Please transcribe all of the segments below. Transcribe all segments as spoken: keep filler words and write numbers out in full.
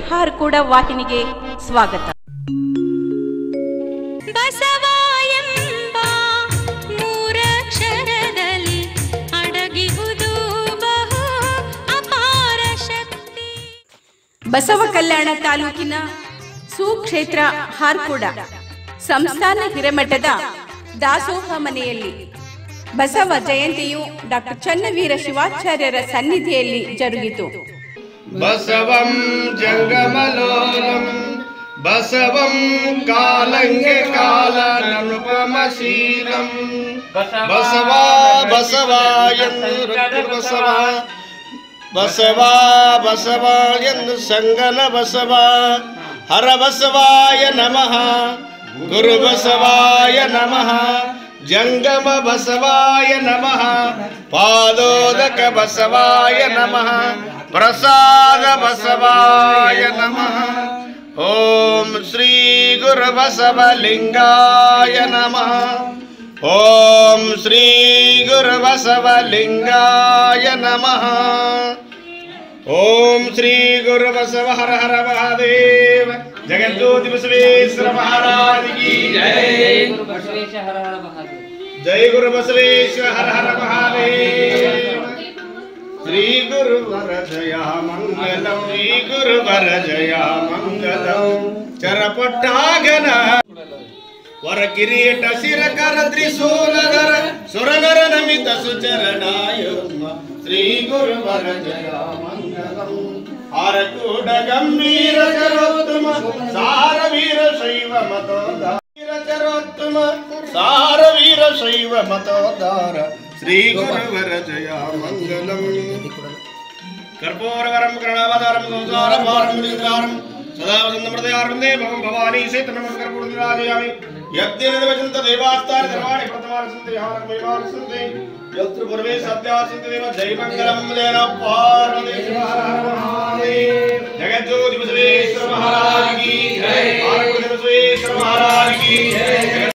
ಹಾರಕೂಡ ವಾಹಿನಿಗೆ ಸ್ವಾಗತ. ಬಸವಾಯಂಬ ಮೂರಕ್ಷರದಲ್ಲಿ ಅಡಗಿಹುದು ಬಹು ಅಪಾರ ಶಕ್ತಿ. ಬಸವ ಕಲ್ಯಾಣ ತಾಲೂಕಿನ ಸುಕ್ಷೇತ್ರ ಹಾರಕೂಡ ಸಂಸ್ಥಾನ ಹಿರೇಮಠದ ದಾಸೋಹ ಮನೆಯಲ್ಲಿ ಬಸವ ಜಯಂತಿಯು ಡಾಕ್ಟರ್ ಚನ್ನವೀರ ಶಿವಾಚಾರ್ಯರ ಸನ್ನಿಧಿಯಲ್ಲಿ ಜರುಗಿತು. ಬಸವಂ ಜಂಗಮಲೋಲಂ ಬಸವಂ ಕಾಲಂಗೆ ಕಾಲನನುಪಮಶೀಲಂ ಬಸವ ಬಸವಾಯನ್ನು ಬಸವ ಬಸವ ಬಸವಾಯನ್ನು ಸಂಗನ ಬಸವ ಹರ ಬಸವಾಯ ನಮಃ ಗುರು ಬಸವಾಯ ನಮಃ ಜಂಗಮ ಬಸವಾಯ ನಮಃ ಪಾದೋದಕ ಬಸವಾಯ ನಮಃ ಪ್ರಸಾದ ಬಸವಾಯ ನಮಃ. ಓಂ ಶ್ರೀ ಗುರು ಬಸವಲಿಂಗಾಯ ನಮಃ. ಓಂ ಶ್ರೀ ಗುರು ಬಸವಲಿಂಗಾಯ ನಮಃ. ಓಂ ಶ್ರೀ ಗುರು ಬಸವ ಹರ ಹರ ಮಹಾದೇವ. ಜಗಜ್ಯೋತಿ ಬಸವೇಶ್ವರ ಮಹಾರಾಜ ಕಿ ಜೈ. ಗುರು ಬಸವೇಶ ಹರ ಹರ ಮಹಾದೇವ. ಜೈ ಗುರು ಬಸವೇಶ್ವರ ಹರ ಹರ ಮಹಾದೇವ. ಶ್ರೀ ಗುರುವರ ಜಯ ಮಂಗಲಂ ಶ್ರೀ ಗುರುವರ ಜಯ ಮಂಗಲಂ. ಚರಪಟ್ಟಾಗನ ವರ ಕಿರೀಟ ಶಿರಕರ ತ್ರಿಶೂಲಧರ ಸುರನರ ನಮಿತ ಸುಚರಣಾಯುಗ್ಮ ಶ್ರೀ ಗುರುವರ ಜಯ ಮಂಗಲಂ. ಹಾರಕೂಡ ಗಂಭೀರ ಚರೋತ್ತಮ ಸಾರ ವೀರ ಶೈವ ಮತೋದ್ಧಾರ ಚರೋತ್ತಮ ಸಾರ ವೀರ ಶೈವ ಮತೋದ್ಧಾರ ಶ್ರೀ ಗುರುವರ ಜಯ ಮಂಗಲಂ. ಕರ್ಪೂರವರಂ ಕರುಣಾವತಾರಂ ಸಂಸಾರಂ ಭಾರಂ ನಿರಾರಂ ಸದಾ ವಸಂತಮೃತಯಾರ್ವಂದೇ ಭವಂ ಭವಾನಿ ಸೇತನಮಂ ಕರ್ಪೂರನಿರಾಜಯಾಮಿ. ಯಜ್ಞೇನ ವಚಂತ ದೇವಾಸ್ತಾರ ಧರ್ಮಾಣಿ ಪ್ರಥಮಾನಸಂತೆ ಹಾರಂ ಮೈಮಾನಸಂತೆ ಯತ್ರ ಪೂರ್ವೇ ಸತ್ಯಾಸಂತೆ ದೇವ ಜೈ ಮಂಗಲಂ ದೇನ ಪಾರ್ವತಿ ಹರ ಹರ ಮಹಾದೇವ. ಜಗಜ್ಯೋತಿ ಬಸವೇಶ್ವರ ಮಹಾರಾಜ ಕಿ ಜೈ. ಹಾರಕೂಡ ಬಸವೇಶ್ವರ ಮಹಾರಾಜ ಕಿ ಜೈ.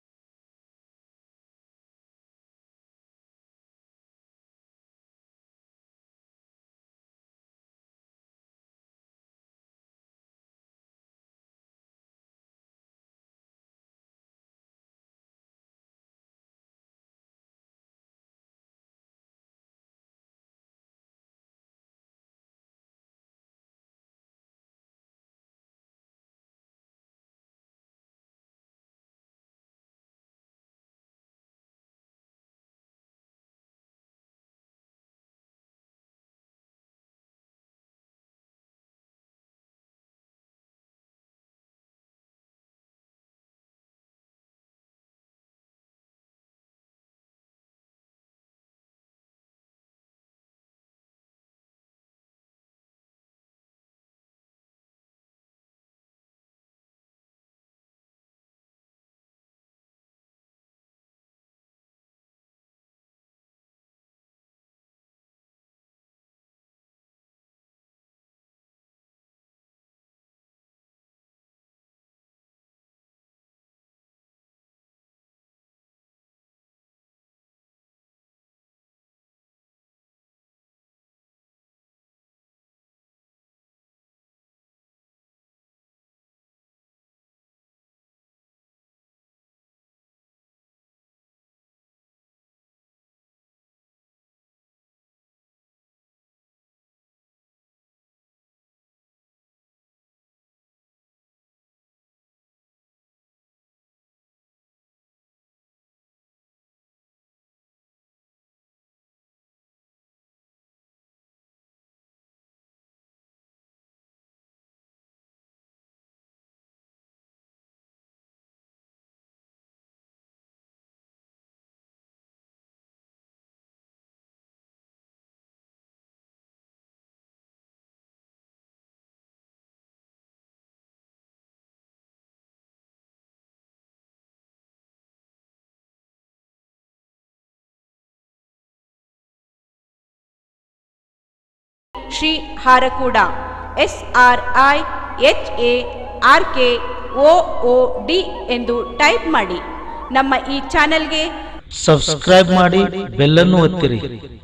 Shri Harakuda S R I H A R K O O D ಎಂದು ಟೈಪ್ ಮಾಡಿ ನಮ್ಮ ಈ ಚಾನೆಲ್ಗೆ ಸಬ್ಸ್ಕ್ರೈಬ್ ಮಾಡಿ ಬೆಲ್ ಅನ್ನು ಒತ್ತಿರಿ.